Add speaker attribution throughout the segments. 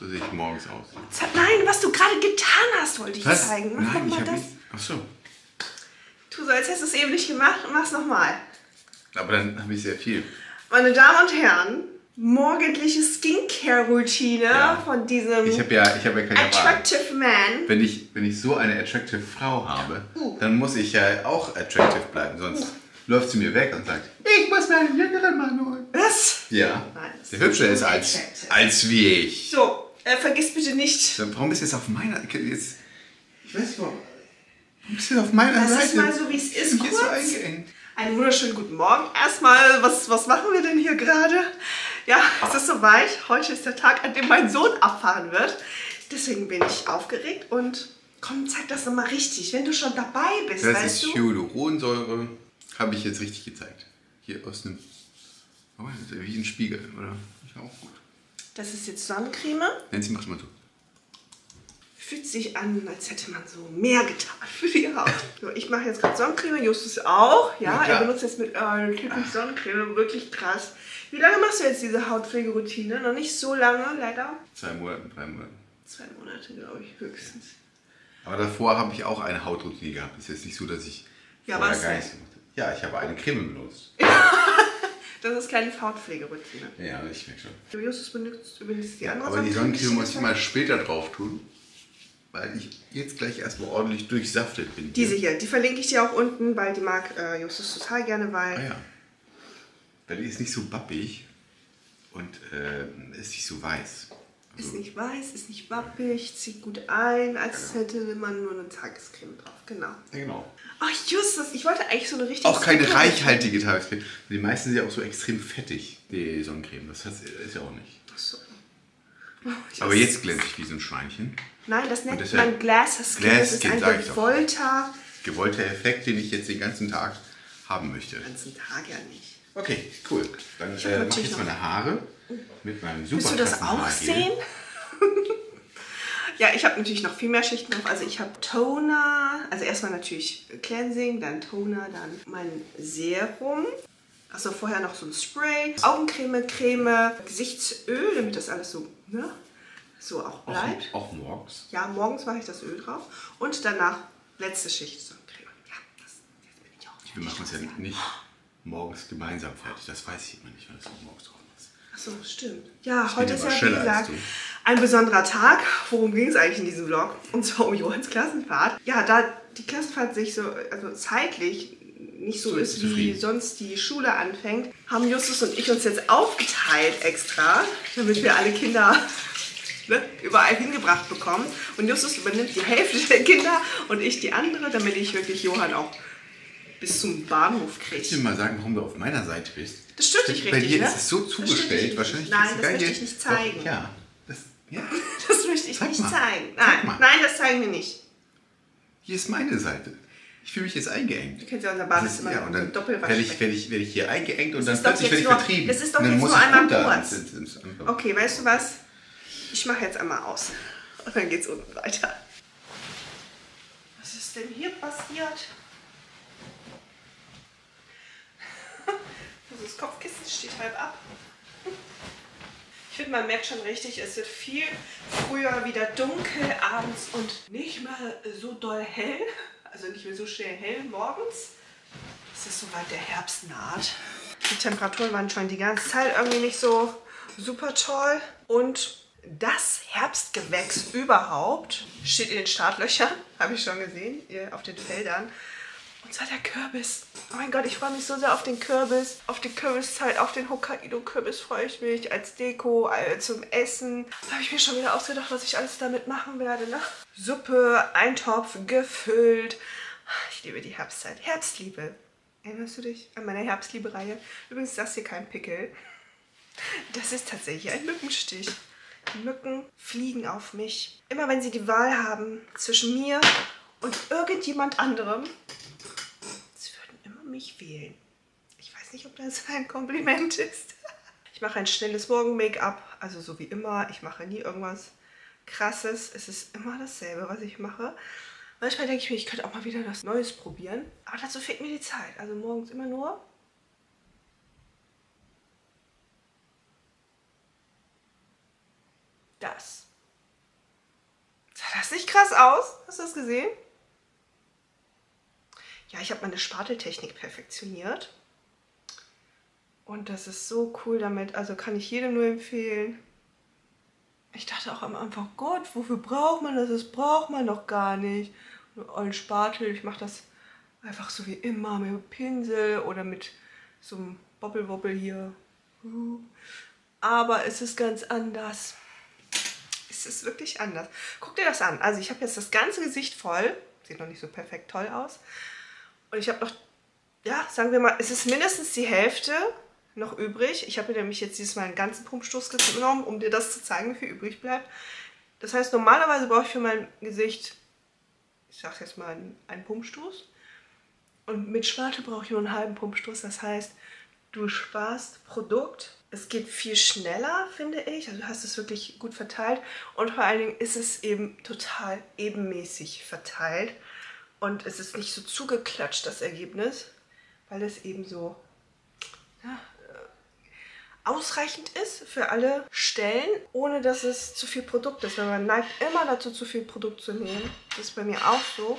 Speaker 1: So sehe ich morgens aus.
Speaker 2: Nein, was du gerade getan hast, wollte ich zeigen. Mach
Speaker 1: Nein,
Speaker 2: noch mal das.
Speaker 1: nicht. Ach so.
Speaker 2: Tu so, als hättest du es eben nicht gemacht und mach's nochmal.
Speaker 1: Aber dann habe ich sehr viel.
Speaker 2: Meine Damen und Herren, morgendliche Skincare-Routine von diesem
Speaker 1: Ich habe ja keine Wahl.
Speaker 2: Attractive Man.
Speaker 1: Wenn ich so eine attractive Frau habe, dann muss ich ja auch attractive bleiben. Sonst läuft sie mir weg und sagt, ich muss meinen jüngeren Mann holen.
Speaker 2: Was?
Speaker 1: Ja.
Speaker 2: Nein, das
Speaker 1: Der hübscher ist als wie ich.
Speaker 2: So, vergiss bitte nicht.
Speaker 1: Warum bist du jetzt auf meiner... Jetzt, ich weiß nicht warum. Warum bist du auf meiner Seite?
Speaker 2: Das ist mal so, wie es ist,
Speaker 1: kurz. So eingeengt.
Speaker 2: Einen wunderschönen guten Morgen. Erstmal, was machen wir denn hier gerade? Ja, es ist soweit. Heute ist der Tag, an dem mein Sohn abfahren wird. Deswegen bin ich aufgeregt und komm, zeig das nochmal richtig, wenn du schon dabei bist,
Speaker 1: das
Speaker 2: weißt
Speaker 1: ist Hyaluronsäure. Habe ich jetzt richtig gezeigt. Hier aus einem... Oh, das ist wie ein Spiegel, oder? Ist auch gut.
Speaker 2: Das ist jetzt Sonnencreme.
Speaker 1: Nancy, mach's mal so.
Speaker 2: Fühlt sich an, als hätte man so mehr getan für die Haut. So, ich mache jetzt gerade Sonnencreme, Justus auch. Ja, er benutzt jetzt mit typisch Sonnencreme, wirklich krass. Wie lange machst du jetzt diese Hautpflegeroutine? Noch nicht so lange, leider.
Speaker 1: 2 Monate, 3 Monate.
Speaker 2: 2 Monate, glaube ich, höchstens.
Speaker 1: Aber davor habe ich auch eine Hautroutine gehabt. Es ist jetzt nicht so, dass ich vorher gar nichts gemacht habe. Ja, ich habe eine Creme benutzt.
Speaker 2: Das ist keine Hautpflegeroutine.
Speaker 1: Ja, ich merke schon.
Speaker 2: Justus benutzt übrigens die andere
Speaker 1: Aber die Sonnencreme muss ich mal später drauf tun. Weil ich jetzt gleich erstmal ordentlich durchsaftet bin.
Speaker 2: Diese hier, die verlinke ich dir auch unten, weil die mag Justus total gerne, weil...
Speaker 1: Ah ja. Weil die ist nicht so bappig und ist nicht so weiß. Also
Speaker 2: ist nicht weiß, ist nicht wappig, zieht gut ein, als hätte man nur eine Tagescreme drauf. Genau.
Speaker 1: Ja, genau.
Speaker 2: Ach Justus, ich wollte eigentlich so eine richtige...
Speaker 1: Auch keine reichhaltige Tagescreme. Die meisten sind ja auch so extrem fettig, die Sonnencreme. Das ist ja auch nicht.
Speaker 2: Ach so.
Speaker 1: Aber jetzt glänze ich wie so ein Schweinchen.
Speaker 2: Nein, das nennt man Glass Skin. Das ist ein
Speaker 1: gewollter Effekt, den ich jetzt den ganzen Tag haben möchte.
Speaker 2: Den ganzen Tag ja nicht.
Speaker 1: Okay, cool. Dann mache ich jetzt meine Haare mit meinem super.
Speaker 2: Willst du das auch sehen? Ja, ich habe natürlich noch viel mehr Schichten drauf. Also ich habe Toner, also erstmal natürlich Cleansing, dann Toner, dann mein Serum. Achso, vorher noch so ein Spray, Augencreme, Creme, Gesichtsöl, damit das alles so, ne, so auch bleibt.
Speaker 1: Auch morgens?
Speaker 2: Ja, morgens mache ich das Öl drauf. Und danach letzte Schicht Sonnencreme. Ja, jetzt bin ich auch.
Speaker 1: Wir machen es ja nicht morgens gemeinsam fertig. Das weiß ich immer nicht, weil es auch morgens drauf ist.
Speaker 2: Achso, stimmt. Ja, heute ist ja, wie gesagt, ein besonderer Tag. Worum ging es eigentlich in diesem Vlog? Und zwar um Johans Klassenfahrt. Ja, da die Klassenfahrt sich so, also zeitlich nicht so ist, wie sonst die Schule anfängt, haben Justus und ich uns jetzt aufgeteilt extra, damit wir alle Kinder überall hingebracht bekommen. Und Justus übernimmt die Hälfte der Kinder und ich die andere, damit ich wirklich Johann auch bis zum Bahnhof kriege.
Speaker 1: Kannst du mir mal sagen, warum du auf meiner Seite bist?
Speaker 2: Das stört dich richtig,
Speaker 1: bei dir
Speaker 2: ne?
Speaker 1: ist es so zugestellt, wahrscheinlich.
Speaker 2: Nein, das möchte ich nicht zeigen.
Speaker 1: Doch, ja.
Speaker 2: Das möchte ich nicht zeigen. Nein, das zeigen wir nicht.
Speaker 1: Hier ist meine Seite. Ich fühle mich jetzt eingeengt.
Speaker 2: Du kennst ja unser Badezimmer
Speaker 1: ja, und dann
Speaker 2: Doppelwasch.
Speaker 1: werde ich hier eingeengt und dann plötzlich werde ich vertrieben.
Speaker 2: Das ist doch jetzt nur einmal kurz. Okay, weißt du was? Ich mache jetzt einmal aus. Und dann geht's unten weiter. Was ist denn hier passiert? Also das Kopfkissen steht halb ab. Ich finde, man merkt schon richtig, es wird viel früher wieder dunkel abends und nicht mehr so doll hell. Also nicht mehr so schnell hell morgens. Es ist soweit der Herbst naht. Die Temperaturen waren schon die ganze Zeit irgendwie nicht so super toll. Und das Herbstgewächs überhaupt steht in den Startlöchern, habe ich schon gesehen, hier auf den Feldern. Und zwar der Kürbis. Oh mein Gott, ich freue mich so sehr auf den Kürbis, auf die Kürbiszeit, auf den Hokkaido-Kürbis freue ich mich, als Deko, zum Essen. Da habe ich mir schon wieder ausgedacht, was ich alles damit machen werde. Ne? Suppe, Eintopf, gefüllt. Ich liebe die Herbstzeit. Herbstliebe. Erinnerst du dich an meine Herbstliebe-Reihe? Übrigens ist das hier kein Pickel. Das ist tatsächlich ein Mückenstich. Die Mücken fliegen auf mich. Immer wenn sie die Wahl haben zwischen mir und irgendjemand anderem, sie würden immer mich wählen. Ich weiß nicht, ob das ein Kompliment ist. Ich mache ein schnelles Morgen-Make-up, also so wie immer. Ich mache nie irgendwas Krasses. Es ist immer dasselbe, was ich mache. Manchmal denke ich mir, ich könnte auch mal wieder was Neues probieren. Aber dazu fehlt mir die Zeit. Also morgens immer nur das. nicht krass aus? Hast du das gesehen? Ja, ich habe meine Spateltechnik perfektioniert. Und das ist so cool damit. Also kann ich jedem nur empfehlen. Ich dachte auch am Anfang, Gott, wofür braucht man das? Das braucht man doch gar nicht. Einen Spatel, ich mache das einfach so wie immer mit dem Pinsel oder mit so einem Bobbel-Wobbel hier. Aber es ist ganz anders. Es ist wirklich anders. Guck dir das an. Also ich habe jetzt das ganze Gesicht voll. Sieht noch nicht so perfekt toll aus. Und ich habe noch, ja, sagen wir mal, es ist mindestens die Hälfte noch übrig. Ich habe mir nämlich jetzt dieses Mal einen ganzen Pumpstoß genommen, um dir das zu zeigen, wie viel übrig bleibt. Das heißt, normalerweise brauche ich für mein Gesicht, ich sage jetzt mal, einen Pumpstoß. Und mit Spatel brauche ich nur einen halben Pumpstoß. Das heißt, du sparst Produkt. Es geht viel schneller, finde ich. Also du hast es wirklich gut verteilt. Und vor allen Dingen ist es eben total ebenmäßig verteilt. Und es ist nicht so zugeklatscht, das Ergebnis, weil es eben so ja, ausreichend ist für alle Stellen, ohne dass es zu viel Produkt ist. Weil man neigt immer dazu, zu viel Produkt zu nehmen. Das ist bei mir auch so.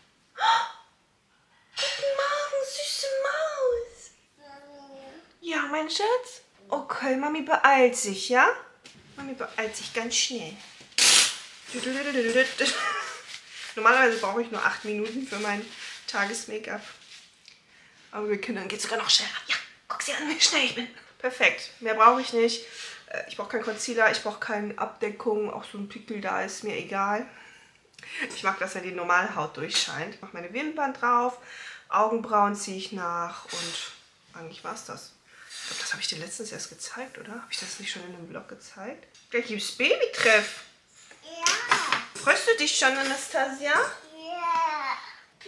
Speaker 2: Guten Morgen, süße Maus. Ja, mein Schatz? Okay, Mami beeilt sich, ja? Mami beeilt sich ganz schnell. Normalerweise brauche ich nur 8 Minuten für mein Tages-Make-up. Aber mit Kindern geht es sogar noch schneller. Ja, guck sie an, wie schnell ich bin. Perfekt, mehr brauche ich nicht. Ich brauche keinen Concealer, ich brauche keine Abdeckung. Auch so ein Pickel da ist mir egal. Ich mag, dass ja die normale Haut durchscheint. Ich mache meine Wimpern drauf, Augenbrauen ziehe ich nach und eigentlich war es das. Ich glaube, das habe ich dir letztens erst gezeigt, oder? Habe ich das nicht schon in einem Vlog gezeigt? Gleich gibt es Babytreff.
Speaker 3: Ja.
Speaker 2: Freust du dich schon, Anastasia?
Speaker 3: Ja.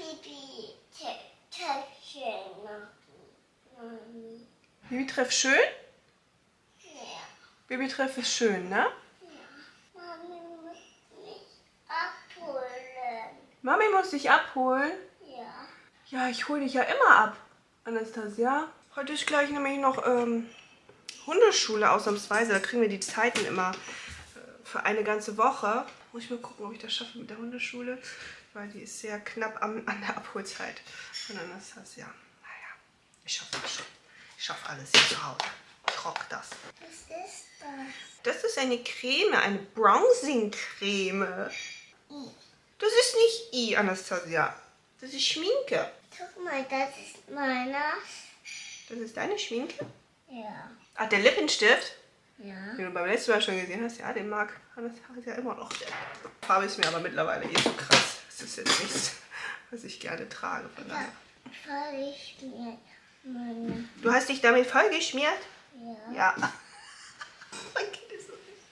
Speaker 2: Babytreff schön?
Speaker 3: Ja.
Speaker 2: Babytreff ist schön, ne?
Speaker 3: Mami muss mich abholen.
Speaker 2: Mami muss dich abholen.
Speaker 3: Ja.
Speaker 2: Ja, ich hole dich ja immer ab, Anastasia. Heute ist gleich nämlich noch Hundeschule ausnahmsweise. Da kriegen wir die Zeiten immer für eine ganze Woche. Muss ich mal gucken, ob ich das schaffe mit der Hundeschule. Weil die ist sehr knapp an der Abholzeit von Anastasia. Naja, ich schaffe das schon. Ich schaffe alles hier zu Hause. Ich rock das.
Speaker 3: Was ist das?
Speaker 2: Das ist eine Creme, eine Bronzing-Creme.
Speaker 3: I.
Speaker 2: Das ist nicht I, Anastasia. Das ist Schminke.
Speaker 3: Guck mal, das ist meiner.
Speaker 2: Das ist deine Schminke?
Speaker 3: Ja.
Speaker 2: Ah, der Lippenstift,
Speaker 3: Ja.
Speaker 2: den du beim letzten Mal schon gesehen hast, ja, den mag Anastasia immer noch. Die Farbe ist mir aber mittlerweile eh so krass. Das ist jetzt nichts, was ich gerne trage. Von daher.
Speaker 3: Voll ich mir meine.
Speaker 2: Du hast dich damit vollgeschmiert?
Speaker 3: Ja.
Speaker 2: Ja. Mein Kind ist so süß.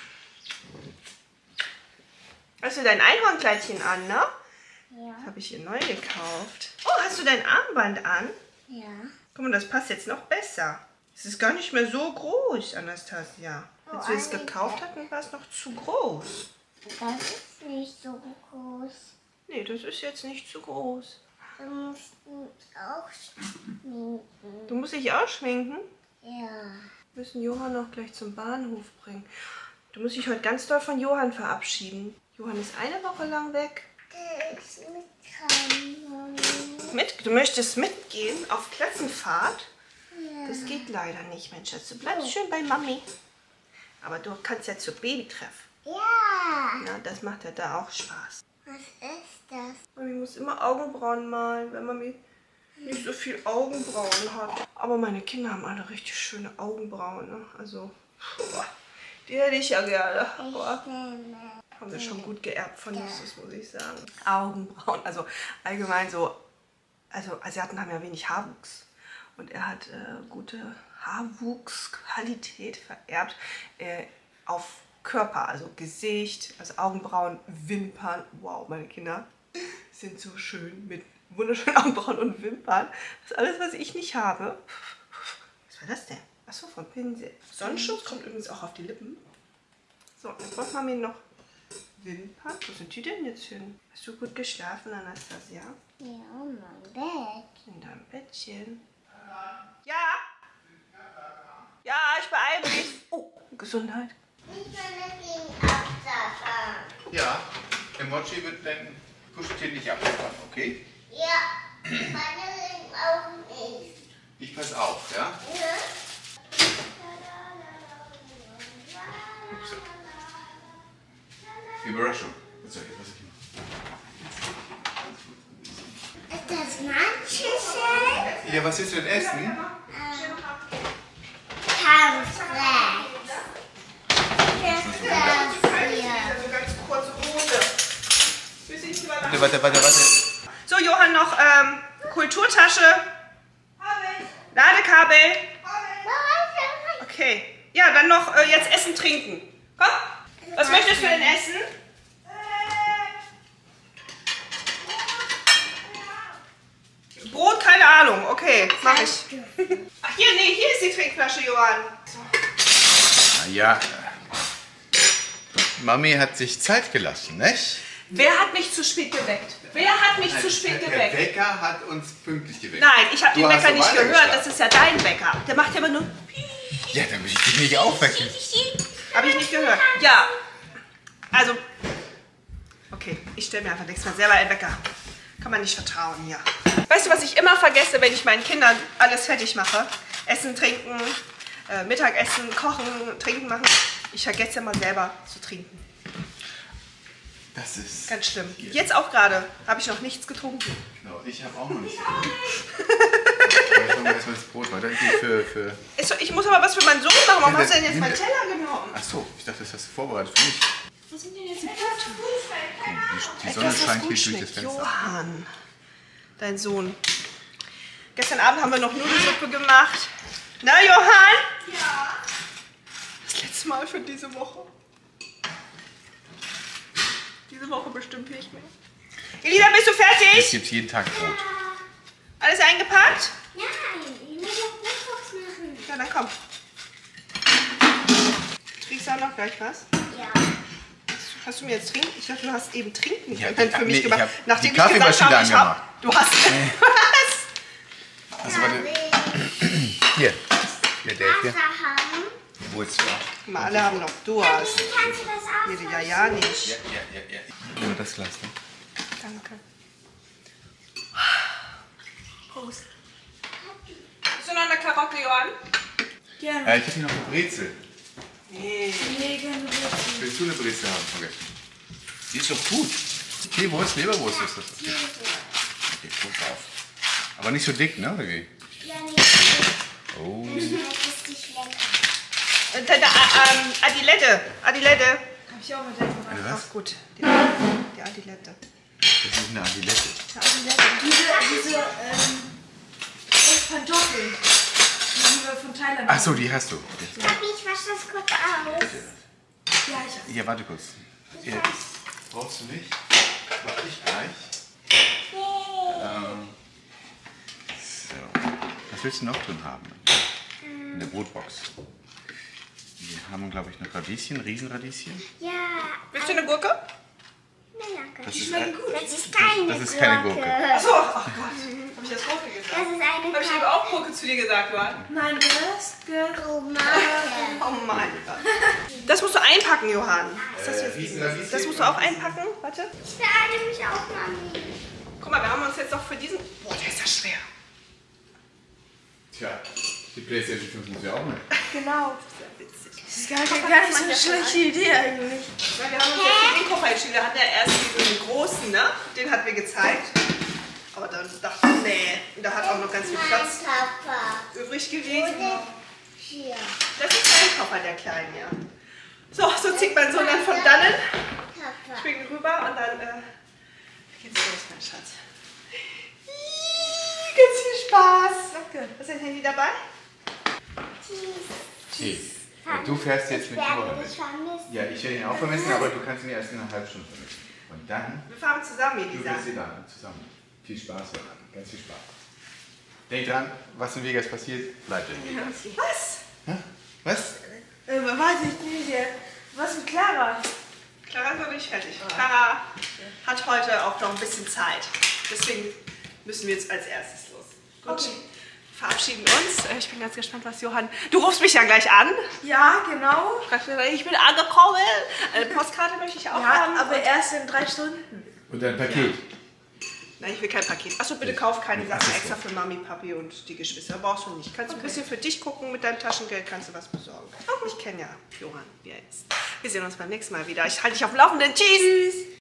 Speaker 2: Hast du dein Einhornkleidchen an, ne?
Speaker 3: Ja.
Speaker 2: Das habe ich hier neu gekauft. Oh, hast du dein Armband an?
Speaker 3: Ja.
Speaker 2: Guck mal, das passt jetzt noch besser. Es ist gar nicht mehr so groß, Anastasia. Als wir es gekauft hatten, war es noch zu groß.
Speaker 3: Das ist nicht so groß.
Speaker 2: Nee, das ist jetzt nicht zu groß.
Speaker 3: Du musst mich auch schminken.
Speaker 2: Du musst dich auch schminken.
Speaker 3: Ja.
Speaker 2: Wir müssen Johann noch gleich zum Bahnhof bringen. Du musst dich heute ganz doll von Johann verabschieden. Johann ist eine Woche lang weg.
Speaker 3: Ich mit Mami.
Speaker 2: Du möchtest mitgehen auf Klassenfahrt?
Speaker 3: Ja.
Speaker 2: Das geht leider nicht, mein Schatz. Du bleibst schön bei Mami. Aber du kannst ja zur Babytreff.
Speaker 3: Ja.
Speaker 2: Na, das macht ja da auch Spaß.
Speaker 3: Was ist das?
Speaker 2: Mami muss immer Augenbrauen malen, wenn Mami nicht so viel Augenbrauen hat. Aber meine Kinder haben alle richtig schöne Augenbrauen. Ne? Also, boah, die hätte ich ja gerne. Boah. Haben wir schon gut geerbt von Jesus, muss ich sagen. Augenbrauen, also allgemein so, also Asiaten haben ja wenig Haarwuchs. Und er hat gute Haarwuchsqualität vererbt auf Körper, also Gesicht, also Augenbrauen, Wimpern. Wow, meine Kinder sind so schön mit wunderschönen Augenbrauen und Wimpern. Das ist alles, was ich nicht habe. Was war das denn? Achso, vom Pinsel. Sonnenschutz kommt übrigens auch auf die Lippen. So, jetzt braucht man mir noch Wimpern. Wo sind die denn jetzt hin? Hast du gut geschlafen, Anastasia?
Speaker 3: Ja, mein Bett.
Speaker 2: In deinem Bettchen. Ja? Ja, ich beeile mich. Oh, Gesundheit.
Speaker 3: Ich will gegen Absatz.
Speaker 1: Ja, der Mochi wird dein Kuscheltier nicht abgefahren, okay?
Speaker 3: Ja, meine Ring auch nicht.
Speaker 1: Ich pass auf, ja?
Speaker 3: Ja.
Speaker 1: Überraschung. So, jetzt was ich
Speaker 3: Ist das mein Schüssel?
Speaker 1: Ja, was willst du denn essen?
Speaker 3: Kampfrecht. Das ist das hier.
Speaker 2: Also ganz kurze Hose.
Speaker 1: Warte.
Speaker 2: So, Johann, noch Kulturtasche. Ladekabel. Okay. Ja, dann noch jetzt Essen, Trinken. Komm. Was möchtest du denn essen? Brot, keine Ahnung. Okay, mach ich. Ach, hier ist die Trinkflasche, Johann. So.
Speaker 1: Ja. Mami hat sich Zeit gelassen, nicht?
Speaker 2: Wer hat mich zu spät geweckt? Wer hat mich zu spät
Speaker 1: Der
Speaker 2: geweckt?
Speaker 1: Wecker hat uns pünktlich geweckt.
Speaker 2: Nein, ich habe den
Speaker 1: Du hast
Speaker 2: Wecker
Speaker 1: so
Speaker 2: nicht gehört.
Speaker 1: weitergeschlafen.
Speaker 2: Das ist ja dein Wecker. Der macht ja immer nur...
Speaker 1: Ja, dann will ich dich nicht aufwecken.
Speaker 2: Habe ich nicht gehört. Ja. Also... Okay, ich stelle mir einfach nächstes Mal selber einen Wecker. Kann man nicht vertrauen hier. Weißt du, was ich immer vergesse, wenn ich meinen Kindern alles fertig mache? Essen, trinken, Mittagessen, kochen, trinken machen. Ich vergesse immer selber zu trinken.
Speaker 1: Das ist...
Speaker 2: Ganz schlimm. Jetzt auch gerade habe ich noch nichts getrunken.
Speaker 1: Genau, ich habe auch noch nichts getrunken. Ich mache erstmal das Brot weiter.
Speaker 2: Ich muss aber was für meinen Sohn machen. Warum
Speaker 1: Ja,
Speaker 2: hast du denn jetzt
Speaker 1: nimm
Speaker 2: meinen
Speaker 1: das-
Speaker 2: Teller genommen?
Speaker 1: Ach so, ich dachte, das hast du vorbereitet für mich.
Speaker 2: Wo sind denn jetzt die
Speaker 1: Die Sonne
Speaker 2: Etwas, was
Speaker 1: scheint
Speaker 2: gut
Speaker 1: hier durch das
Speaker 2: schmeckt.
Speaker 1: Fenster.
Speaker 2: Johann, dein Sohn. Gestern Abend haben wir noch Nudelsuppe gemacht. Na, Johann? Ja. Das letzte Mal für diese Woche. Diese Woche bestimmt nicht mehr. Elisa, bist du
Speaker 1: Jetzt
Speaker 2: fertig?
Speaker 1: gibt es jeden Tag Brot.
Speaker 2: Alles eingepackt?
Speaker 3: Nein, ich muss noch Brotbox machen.
Speaker 2: Ja, dann komm. Trinkst du auch noch gleich was?
Speaker 3: Ja.
Speaker 2: Hast du mir jetzt trinken? Ich dachte, du hast eben trinken
Speaker 1: Ja,
Speaker 2: für mich
Speaker 1: ich
Speaker 2: gemacht.
Speaker 1: hab
Speaker 2: Nachdem
Speaker 1: die
Speaker 2: ich gesagt
Speaker 1: Kaffeemaschine
Speaker 2: habe, ich
Speaker 1: angemacht.
Speaker 2: hab... Du hast... Was?
Speaker 1: Also warte. Hier, Dave, hier.
Speaker 3: Wasser haben.
Speaker 1: Wo ist der?
Speaker 2: Mal, alle haben noch Durst.
Speaker 3: Kannst du das
Speaker 2: Nee,
Speaker 3: auch?
Speaker 2: ja nicht.
Speaker 1: Ja. Nur das Glas, ne?
Speaker 2: Danke. Prost. Bist du noch eine Karotte, Johann?
Speaker 4: Gerne.
Speaker 1: Ich habe hier noch eine Brezel.
Speaker 2: Nee.
Speaker 4: Nee, gerne Brezel.
Speaker 1: Willst du eine Brezel haben? Okay. Die ist doch gut. Teewurst, Leberwurst ist das. Okay, gut drauf. Aber nicht so dick, ne? Irgendwie.
Speaker 3: Ja, nicht.
Speaker 1: Oh.
Speaker 3: Das ist nicht lecker.
Speaker 2: Adilette. Adilette.
Speaker 4: Hab ich auch mit der gemacht.
Speaker 1: Eine was?
Speaker 2: Ach gut. Die Adilette.
Speaker 1: Das ist eine Adilette.
Speaker 4: Diese Pantoffeln, die wir von Thailand
Speaker 1: Ach so, die hast du. Okay.
Speaker 3: Papi, ich wasche das kurz aus.
Speaker 4: Ja, ich
Speaker 1: Hier, warte kurz. Hier. Brauchst du nicht? Mach ich gleich. So. Was willst du noch drin haben? In der Brotbox. Wir haben, glaube ich, noch Radieschen, Riesenradieschen.
Speaker 3: Ja.
Speaker 2: Willst du eine Gurke?
Speaker 3: Nein, danke.
Speaker 1: Das ist,
Speaker 3: Das ist keine
Speaker 1: Das ist keine Gurke.
Speaker 2: Achso, oh Gott. Hab ich das Gurke gesagt?
Speaker 3: Das ist eine
Speaker 2: Hab ich eben auch Gurke zu dir gesagt, Johann?
Speaker 4: Nein, Gurke.
Speaker 3: Tomate.
Speaker 2: Oh mein Gott. Das musst du einpacken, Johann. Ist das jetzt
Speaker 1: Riesenradieschen.
Speaker 2: Das musst du auch einpacken. Warte.
Speaker 3: Ich beeile mich auch, Mami.
Speaker 2: Guck mal, wir haben uns jetzt noch für diesen... Boah, der ist ja schwer.
Speaker 1: Tja, die PlayStation 5 muss ja auch mit.
Speaker 4: Genau. Das ist gar nicht so eine schlechte Idee eigentlich.
Speaker 2: Weil wir haben uns jetzt für den Koffer entschieden. Wir hatten ja erst diesen großen, ne? Den hat mir gezeigt. Aber dann dachte ich, nee, da hat auch noch ganz viel Platz
Speaker 3: Papa.
Speaker 2: übrig gewesen.
Speaker 3: Hier.
Speaker 2: Das ist dein Koffer, der Kleine, ja. So zieht mein Sohn dann von dannen.
Speaker 3: Papa.
Speaker 2: Springen rüber und dann geht's los, mein Schatz. Ganz viel Spaß. Danke. Ist dein Handy dabei?
Speaker 1: Okay. Ja, du fährst jetzt mit Johann
Speaker 3: werde
Speaker 1: mit.
Speaker 3: dich vermissen.
Speaker 1: Ja, ich werde ihn auch vermissen, aber du kannst ihn erst in einer halben Stunde vermissen. Und dann,
Speaker 2: Wir fahren zusammen,
Speaker 1: du
Speaker 2: Elisa.
Speaker 1: wirst ihn dann zusammen. Viel Spaß daran, ganz viel Spaß. Denk dran, was in Vegas passiert, bleibt in Vegas.
Speaker 2: Was?
Speaker 1: Hä? Was?
Speaker 4: Weiß ich nicht. Was mit Clara?
Speaker 2: Clara ist noch nicht fertig. Clara hat heute auch noch ein bisschen Zeit. Deswegen müssen wir jetzt als erstes los. Gut.
Speaker 4: Okay.
Speaker 2: verabschieden uns. Ich bin ganz gespannt, was Johann... Du rufst mich ja gleich an.
Speaker 4: Ja, genau.
Speaker 2: Ich bin angekommen. Eine Postkarte möchte ich auch haben.
Speaker 4: Aber erst in 3 Stunden.
Speaker 1: Und ein Paket.
Speaker 2: Ja. Nein, ich will kein Paket. Achso, bitte kauf keine Sachen extra für Mami, Papi und die Geschwister. Brauchst du nicht. Kannst du ein bisschen für dich gucken, mit deinem Taschengeld kannst du was besorgen. Ich kenne ja Johann, wie er ist. Wir sehen uns beim nächsten Mal wieder. Ich halte dich auf dem Laufenden. Tschüss!